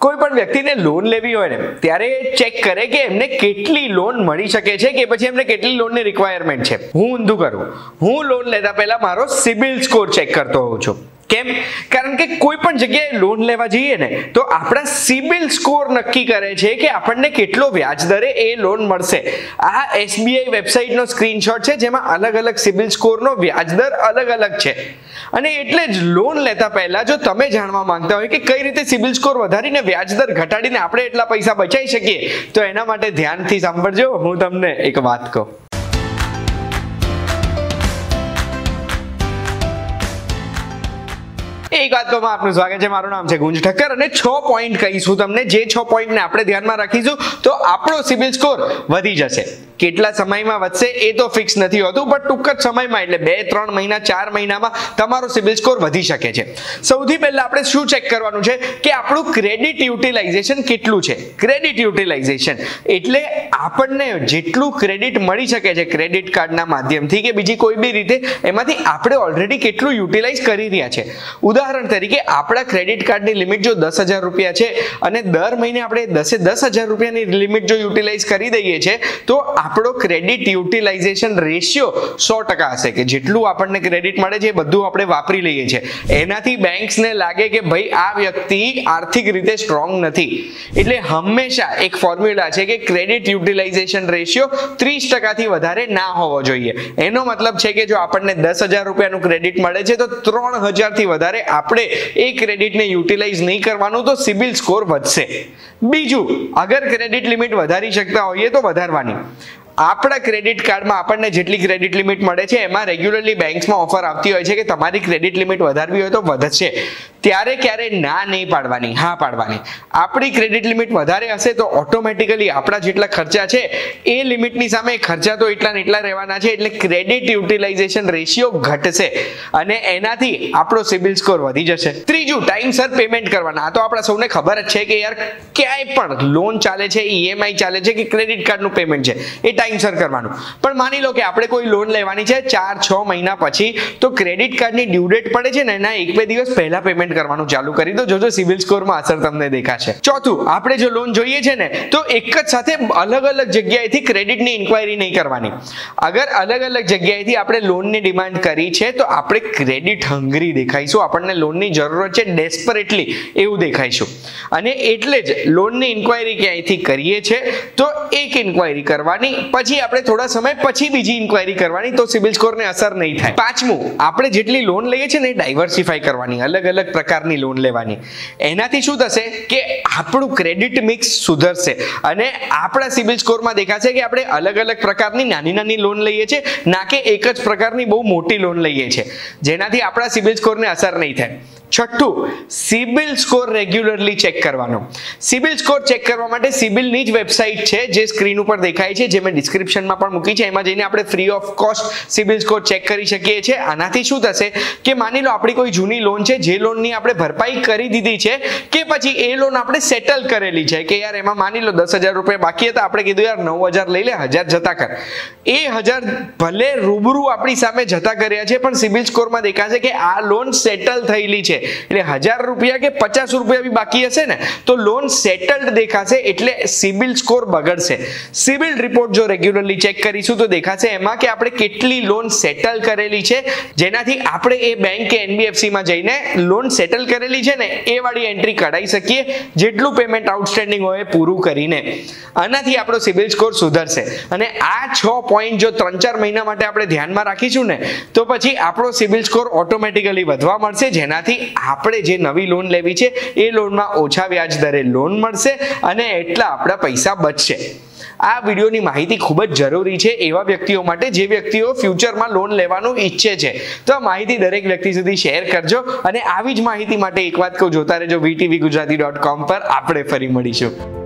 કોઈ પણ વ્યક્તિને લોન લેવી હોય ને ત્યારે ચેક કરે કે એમને કેટલી લોન મળી શકે છે કે પછી એમને કેટલી લોનની રિક્વાયરમેન્ટ છે. હું ઊંધું કરું, હું લોન લેતા પહેલા મારો સિબિલ સ્કોર ચેક કરતો હોઉં છું. કેમ? કારણ કે કોઈ પણ જગ્યાએ લોન લેવા જઈએ ને તો આપણા સિબિલ સ્કોર નક્કી કરે છે કે આપણને કેટલો વ્યાજ દરે એ લોન મળશે. આ SBI વેબસાઇટનો સ્ક્રીનશોટ છે જેમાં અલગ અલગ સિબિલ સ્કોરનો વ્યાજ દર અલગ અલગ છે. અને એટલે જ લોન લેતા પહેલા જો તમે જાણવા માંગતા હોય કે કઈ રીતે સિબિલ સ્કોર વધારીને વ્યાજ દર ઘટાડીને આપણે એટલા પૈસા બચાવી શકીએ તો એના માટે ધ્યાનથી સાંભળજો. હું તમને એક વાત કહું. એક વાત કહું, આપનું સ્વાગત છે. મારું નામ છે ગુંજ ઠક્કર અને 6 પોઈન્ટ કહીશું તમને. જે 6 પોઈન્ટને આપણે ધ્યાનમાં રાખીશું તો આપણો સિબિલ સ્કોર વધી જશે. કેટલા સમયમાં વધશે એ તો ફિક્સ નથી હોતું, પણ ટૂંક જ સમયમાં એટલે 2-3 મહિના 4 મહિનામાં તમારો સિબિલ સ્કોર વધી શકે છે. સૌથી પહેલા આપણે શું ચેક કરવાનું છે કે આપણું ક્રેડિટ યુટિલાઇઝેશન કેટલું છે. ક્રેડિટ યુટિલાઇઝેશન એટલે આપણને જેટલું ક્રેડિટ મળી શકે છે ક્રેડિટ કાર્ડના માધ્યમથી કે બીજી કોઈ બી રીતે, એમાંથી આપણે ઓલરેડી કેટલું યુટિલાઇઝ કરી રહ્યા છે. ઉદાહરણ તરીકે આપણા ક્રેડિટ કાર્ડની લિમિટ જો 10,000 રૂપિયા છે અને દર મહિને આપણે 10,000 રૂપિયાની લિમિટ જો યુટિલાઇઝ કરી દઈએ છે તો આપણો ક્રેડિટ યુટિલાઇઝેશન રેશિયો 100% હશે કે જેટલું આપણને ક્રેડિટ મળે છે એ બધું આપણે વાપરી લઈએ છીએ. એનાથી બેંક્સને લાગે કે ભાઈ આ વ્યક્તિ આર્થિક રીતે સ્ટ્રોંગ નથી. એટલે હંમેશા એક ફોર્મ્યુલા છે કે ક્રેડિટ યુટિલાઇઝેશન રેશિયો 30% થી વધારે ના હોવો જોઈએ. એનો મતલબ છે કે જો આપણને 10,000 રૂપિયાનું ક્રેડિટ મળે છે તો 3,000 થી વધારે આપણે એ ક્રેડિટને યુટિલાઇઝ નહીં કરવાનું તો સિબિલ સ્કોર વધશે. બીજું, અગર ક્રેડિટ લિમિટ વધારી શકતા હોઈએ તો વધારવાની. આપણા ક્રેડિટ કાર્ડમાં આપણને જેટલી ક્રેડિટ લિમિટ મળે છે એમાં રેગ્યુલરલી બેંક્સમાં ઓફર આવતી હોય છે કે તમારી ક્રેડિટ લિમિટ વધારવી હોય તો વધશે. ત્યારે ક્યારે ના નહીં પાડવાની, હા પાડવાની. આપણી ક્રેડિટ લિમિટ વધારે હશે તો ઓટોમેટિકલી આપણા જેટલા ખર્ચા છે એ લિમિટની સામે ખર્ચા તો એટલા ને એટલા રહેવાના છે. એટલે ક્રેડિટ યુટિલાઇઝેશન રેશિયો ઘટશે અને એનાથી આપણો સિબિલ સ્કોર વધી જશે. ત્રીજું, ટાઈમસર પેમેન્ટ કરવાના. આ તો આપણા સૌને ખબર જ છે કે યાર ક્યાંય પણ લોન ચાલે છે, EMI ચાલે છે કે ક્રેડિટ કાર્ડનું પેમેન્ટ છે એ ટાઈમસર કરવાનું. પણ માની લો કે આપણે કોઈ લોન લેવાની છે 4-6 મહિના પછી તો ક્રેડિટ કાર્ડની ડ્યુ ડેટ પડે છે ને એના 1-2 દિવસ પહેલા પેમેન્ટ કરવાનું ચાલુ કરી દો. જોજો સિબિલ સ્કોરમાં અસર તમને દેખાશે. ચોથું, આપણે જો લોન જોઈએ છે ને તો એક જ સાથે અલગ અલગ જગ્યાએથી ક્રેડિટની ઇન્ક્વાયરી નહીં કરવાની. અગર અલગ અલગ જગ્યાએથી આપણે લોનની ડિમાન્ડ કરી છે તો આપણે ક્રેડિટ હંગ્રી દેખાઈશું, આપણને લોનની જરૂરત છે ડેસ્પરેટલી એવું દેખાઈશું. અને એટલે જ લોનની ઇન્ક્વાયરી ક્યાંયથી કરીએ છે તો એક ઇન્ક્વાયરી કરવાની, પછી આપણે થોડા સમય પછી બીજી ઇન્ક્વાયરી કરવાની તો સિબિલ સ્કોરને અસર નહીં થાય. પાંચમું, આપણે જેટલી લોન લઈએ છીએ ને એ ડાયવર્સિફાઈ કરવાની, અલગ અલગ પ્રકારની લોન લેવાની. એનાથી શું થશે કે આપણું ક્રેડિટ મિક્સ સુધરશે અને આપણા સિબિલ સ્કોરમાં દેખાશે કે આપણે અલગ અલગ પ્રકારની નાની નાની લોન લઈએ છીએ, ના કે એક જ પ્રકારની બહુ મોટી લોન લઈએ છીએ, જેનાથી આપણા સિબિલ સ્કોરને અસર નહીં થાય. છઠ્ઠું, સિબિલ સ્કોર રેગ્યુલરલી ચેક કરવાનો. સિબિલ સ્કોર ચેક કરવા માટે સિબિલની જ વેબસાઇટ છે જે સ્ક્રીન ઉપર દેખાય છે, જે મેં ડિસ્ક્રિપ્શનમાં પણ મૂકી છે. એમાં જઈને આપણે free of cost CIBIL score check કરી શકીએ છીએ. આનાથી શું થશે કે માની લો આપણી કોઈ જૂની લોન છે જે લોનની આપણે ભરપાઈ કરી દીધી છે કે પછી એ લોન આપણે સેટલ કરેલી છે કે યાર એમાં માની લો 10,000 રૂપિયા બાકી હતા, આપણે કીધું યાર 9,000 લઈ લે, 1,000 જતા કર. એ 1,000 ભલે રૂબરૂ આપણી સામે જતા કર્યા છે પણ સિબિલ સ્કોરમાં દેખાશે કે આ લોન સેટલ થયેલી છે. એટલે 1,000 રૂપિયા કે 50 રૂપિયા બી બાકી હશે ને તો લોન સેટલડ દેખાશે, એટલે સિબિલ સ્કોર બગડશે. સિબિલ રિપોર્ટ જો રેગ્યુલરલી ચેક કરીશું તો દેખાશે એમાં કે આપણે કેટલી લોન સેટલ કરેલી છે, જેનાથી આપણે એ બેંક કે NBFC માં જઈને લોન સેટલ કરેલી છે ને એ વાળી એન્ટ્રી કઢાઈ શકીએ, જેટલું પેમેન્ટ આઉટસ્ટેન્ડિંગ હોય પૂરું કરીને. આનાથી આપણો સિબિલ સ્કોર સુધરશે. અને આ 6 પોઈન્ટ જો 3-4 મહિના માટે આપણે ધ્યાનમાં રાખીશું ને તો પછી આપણો સિબિલ સ્કોર ઓટોમેટિકલી વધવા મળશે, જેનાથી આપણે જે નવી લોન લેવી છે એ લોનમાં ઓછા વ્યાજ દરે લોન મળશે અને એટલા આપણા પૈસા બચશે. આ વિડીયોની માહિતી ખૂબ જ જરૂરી છે એવા વ્યક્તિઓ માટે જે વ્યક્તિઓ ફ્યુચરમાં લોન લેવાનું ઈચ્છે છે. તો આ માહિતી દરેક વ્યક્તિ સુધી શેર કરજો અને આવી જ માહિતી માટે એક વાત કહું, જોતા રહેજો VTVGujarati.com પર. આપણે ફરી મળીશું.